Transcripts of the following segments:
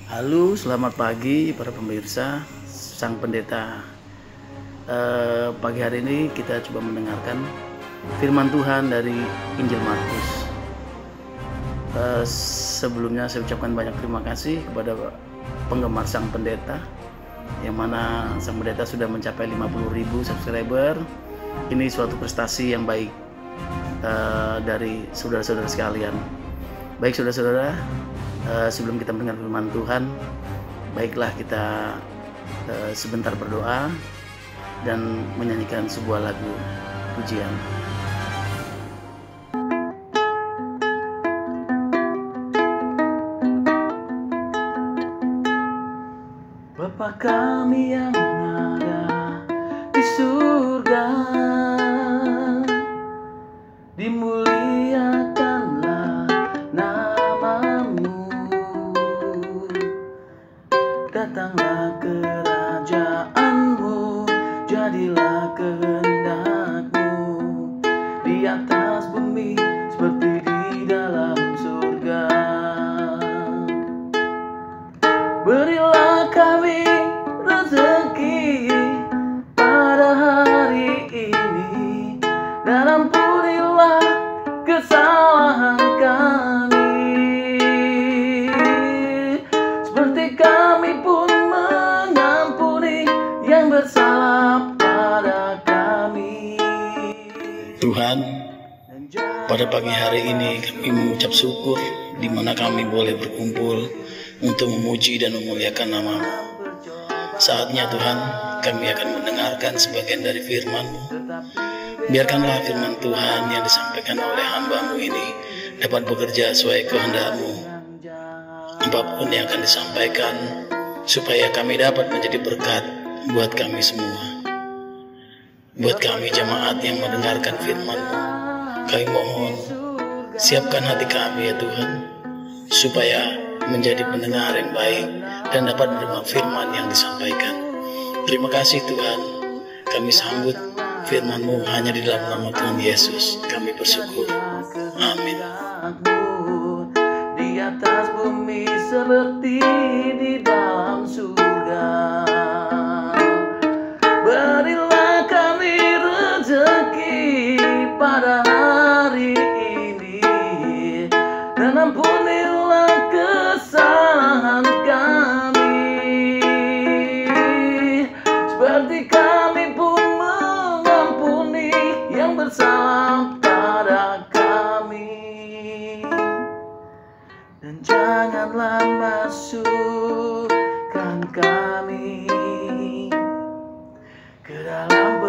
Halo, selamat pagi para pemirsa Sang Pendeta. Pagi hari ini kita coba mendengarkan firman Tuhan dari Injil Markus. Sebelumnya saya ucapkan banyak terima kasih kepada penggemar Sang Pendeta, yang mana Sang Pendeta sudah mencapai 50.000 subscriber. Ini suatu prestasi yang baik dari saudara-saudara sekalian. Baik saudara-saudara, sebelum kita mendengar firman Tuhan, baiklah kita sebentar berdoa dan menyanyikan sebuah lagu pujian. Bapa kami yang ada di surga, dimuliakanlah namamu, datanglah kerajaanmu, jadilah kehendakmu di atas bumi seperti di dalam surga. Berilah kami rezeki pada hari ini, dan ampunilah kesalahan kami, seperti kami pun mengampuni yang bersalah pada kami. Tuhan, pada pagi hari ini kami mengucap syukur di mana kami boleh berkumpul untuk memuji dan memuliakan nama-Mu. Saatnya Tuhan, kami akan mendengarkan sebagian dari firman-Mu. Biarkanlah firman Tuhan yang disampaikan oleh hamba-Mu ini dapat bekerja sesuai kehendak-Mu. Apapun yang akan disampaikan, supaya kami dapat menjadi berkat buat kami semua. Buat kami jemaat yang mendengarkan firman-Mu, kami mohon, siapkan hati kami ya Tuhan, supaya menjadi pendengar yang baik dan dapat menerima firman yang disampaikan. Terima kasih Tuhan, kami sambut firman-Mu hanya di dalam nama Tuhan Yesus kami bersyukur. Amin. Di atas bumi seperti di dalam surga, berilah kami rezeki pada hari ini, dan ampunilah kesalahan kami, seperti kami pun mengampuni yang bersalah pada kami. Dan janganlah masukkan kami ke dalam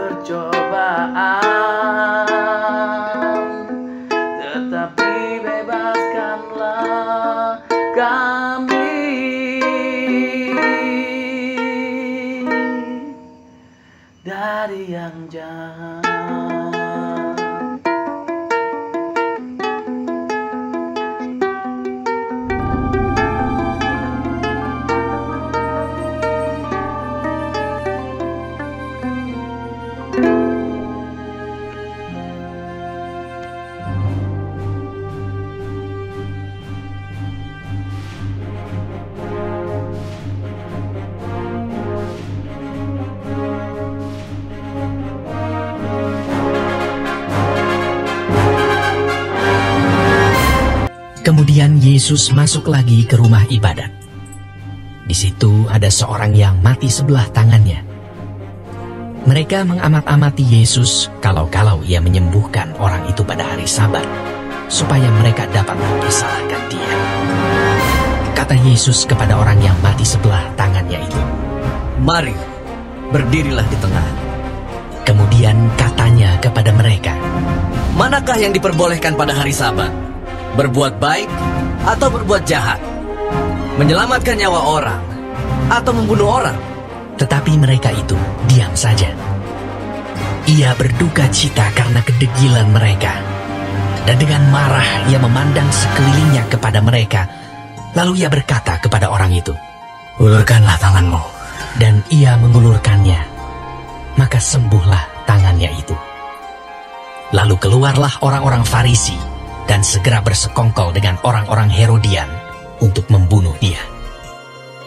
percobaan, tetapi bebaskanlah kami dari yang jahat. Kemudian Yesus masuk lagi ke rumah ibadat. Di situ ada seorang yang mati sebelah tangannya. Mereka mengamat-amati Yesus kalau-kalau ia menyembuhkan orang itu pada hari Sabat, supaya mereka dapat mempersalahkan dia. Kata Yesus kepada orang yang mati sebelah tangannya itu, "Mari, berdirilah di tengah." Kemudian katanya kepada mereka, "Manakah yang diperbolehkan pada hari Sabat? Berbuat baik atau berbuat jahat? Menyelamatkan nyawa orang atau membunuh orang?" Tetapi mereka itu diam saja. Ia berduka cita karena kedegilan mereka, dan dengan marah ia memandang sekelilingnya kepada mereka. Lalu ia berkata kepada orang itu, "Ulurkanlah tanganmu." Dan ia mengulurkannya, maka sembuhlah tangannya itu. Lalu keluarlah orang-orang Farisi dan segera bersekongkol dengan orang-orang Herodian untuk membunuh dia.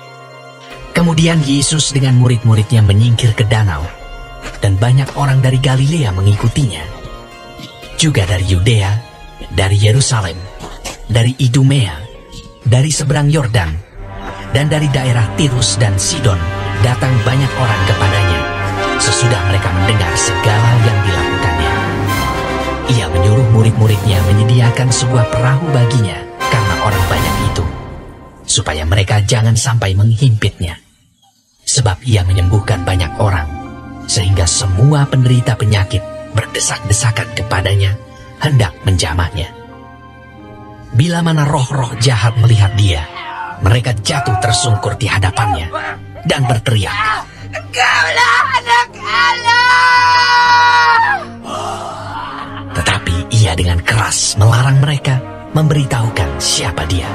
Kemudian Yesus dengan murid-muridnya menyingkir ke danau, dan banyak orang dari Galilea mengikutinya. Juga dari Yudea, dari Yerusalem, dari Idumea, dari seberang Yordan, dan dari daerah Tirus dan Sidon datang banyak orang kepadanya, sesudah mereka mendengar segala yang dilakukannya. Ia menyuruh murid-muridnya menyediakan sebuah perahu baginya karena orang banyak itu, supaya mereka jangan sampai menghimpitnya. Sebab ia menyembuhkan banyak orang, sehingga semua penderita penyakit berdesak-desakan kepadanya, hendak menjamahnya. Bila mana roh-roh jahat melihat dia, mereka jatuh tersungkur di hadapannya dan berteriak, "Engkaulah Anak Allah!" Tetapi ia dengan keras melarang mereka memberitahukan siapa dia.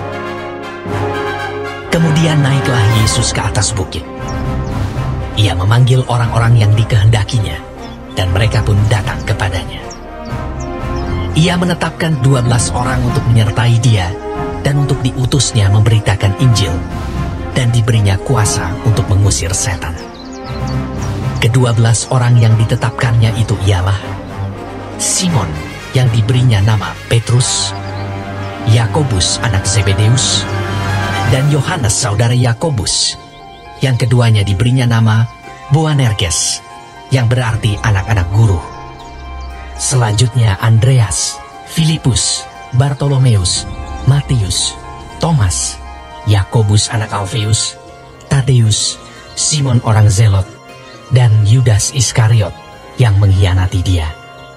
Kemudian naiklah Yesus ke atas bukit. Ia memanggil orang-orang yang dikehendakinya, dan mereka pun datang kepadanya. Ia menetapkan 12 orang untuk menyertai dia, dan untuk diutusnya memberitakan Injil, dan diberinya kuasa untuk mengusir setan. Ke-12 orang yang ditetapkannya itu ialah Simon yang diberinya nama Petrus, Yakobus anak Zebedeus, dan Yohanes saudara Yakobus. Yang keduanya diberinya nama Boanerges, yang berarti anak-anak guru. Selanjutnya Andreas, Filipus, Bartolomeus, Matius, Thomas, Yakobus anak Alfeus, Tadeus, Simon orang Zelot, dan Yudas Iskariot yang mengkhianati dia.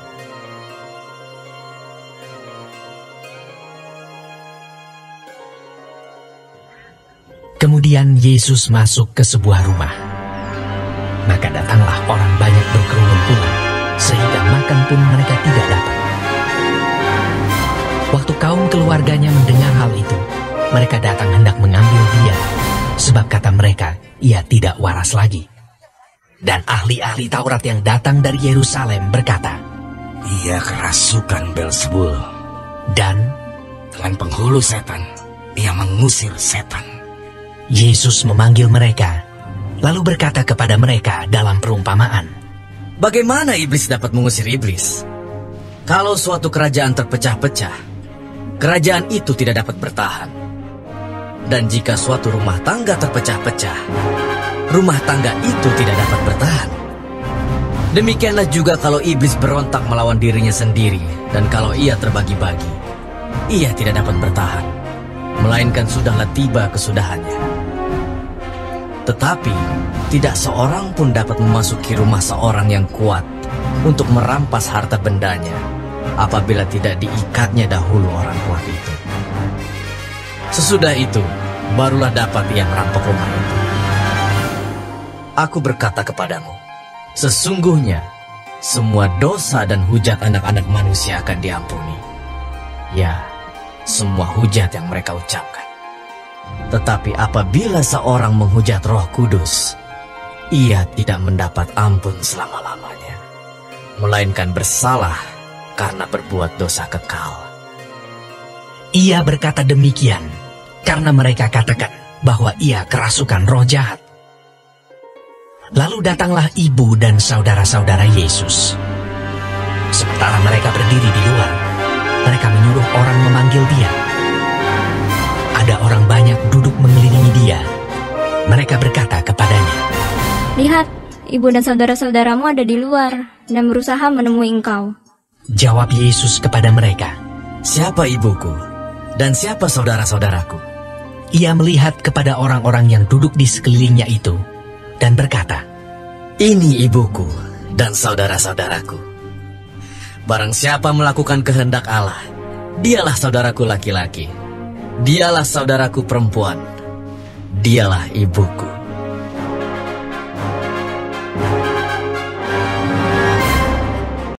Kemudian Yesus masuk ke sebuah rumah. Maka datanglah orang banyak berkerumun pula, sehingga makan pun mereka tidak dapat. Waktu kaum keluarganya mendengar hal itu, mereka datang hendak mengambil dia, sebab kata mereka, ia tidak waras lagi. Dan ahli-ahli Taurat yang datang dari Yerusalem berkata, "Ia kerasukan Beelzebul, dan dengan penghulu setan, ia mengusir setan." Yesus memanggil mereka, lalu berkata kepada mereka dalam perumpamaan, Bagaimana iblis dapat mengusir iblis? Kalau suatu kerajaan terpecah-pecah, kerajaan itu tidak dapat bertahan. Dan jika suatu rumah tangga terpecah-pecah, rumah tangga itu tidak dapat bertahan. Demikianlah juga kalau iblis berontak melawan dirinya sendiri, dan kalau ia terbagi-bagi, ia tidak dapat bertahan, melainkan sudahlah tiba kesudahannya. Tetapi tidak seorang pun dapat memasuki rumah seorang yang kuat untuk merampas harta bendanya apabila tidak diikatnya dahulu orang kuat itu. Sesudah itu, barulah dapat ia merampok rumah itu. Aku berkata kepadamu, sesungguhnya semua dosa dan hujat anak-anak manusia akan diampuni. Ya, semua hujat yang mereka ucapkan. Tetapi apabila seorang menghujat Roh Kudus, ia tidak mendapat ampun selama-lamanya, melainkan bersalah karena berbuat dosa kekal. Ia berkata demikian karena mereka katakan bahwa ia kerasukan roh jahat. Lalu datanglah ibu dan saudara-saudara Yesus. Sementara mereka berdiri di luar, mereka menyuruh orang memanggil dia. Ada orang banyak duduk mengelilingi dia. Mereka berkata kepadanya, "Lihat, ibu dan saudara-saudaramu ada di luar dan berusaha menemui engkau." Jawab Yesus kepada mereka, Siapa ibuku dan siapa saudara-saudaraku? Ia melihat kepada orang-orang yang duduk di sekelilingnya itu dan berkata, Ini ibuku dan saudara-saudaraku. Barang siapa melakukan kehendak Allah, dialah saudaraku laki-laki, dialah saudaraku perempuan, dialah ibuku